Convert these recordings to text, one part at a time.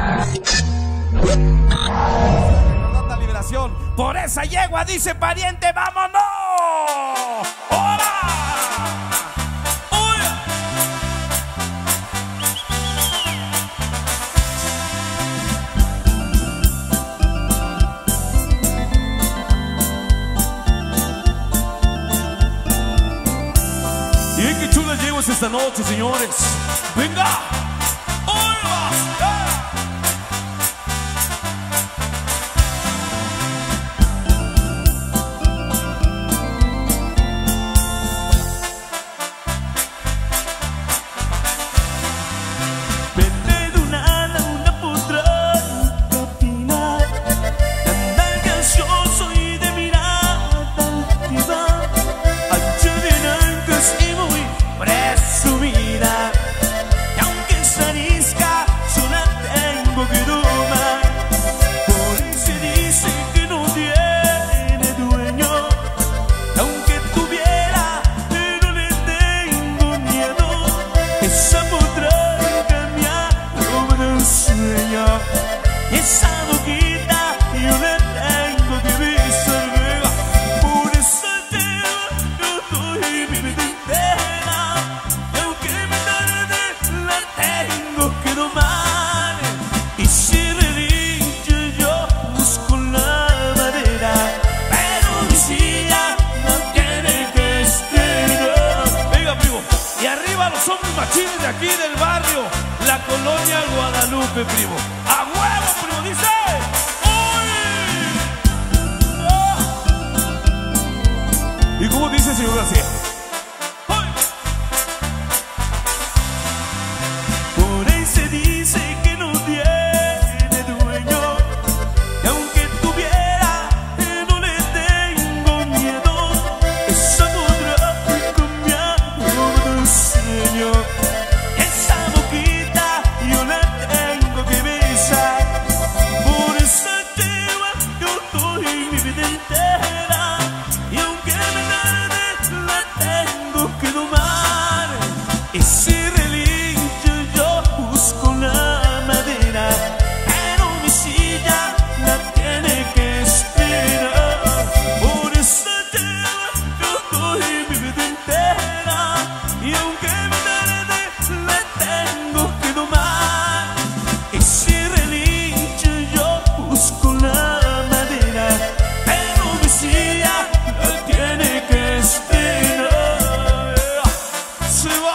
La liberación por esa yegua, dice pariente, vámonos. ¡Hola! Y qué chula yeguas esta noche, señores. ¡Venga! Esa boquita yo le tengo que besar, por eso yo doy mi vida entera, y aunque me tarde la tengo que domar. Y si relincho yo busco la madera, pero mi silla no tiene que esperar. Venga, primo, y arriba los hombres machines de aquí del barrio, la colonia Guadalupe, primo. ¡A huevo, primo! Dice. ¡Uy! ¿Y cómo dice, señor García? ¡Uy! Por ahí se dice que no tiene dueño, y aunque tuviera, no le tengo miedo. Esa podrá cambiar de sueño. Esa boquita yo la tengo que besar, por esa yegua yo doy mi vida entera, y aunque me tarde la tengo que domar. Ese relincho yo busco la madera, pero mi silla la tiene que esperar. Por esa yegua yo doy mi vida entera, y aunque me tarde la tengo que domar. Ese relincho yo busco la madera, pero mi silla la tiene que esperar. Se va.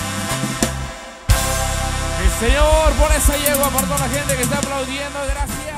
El señor por esa yegua, por toda la gente que está aplaudiendo, gracias.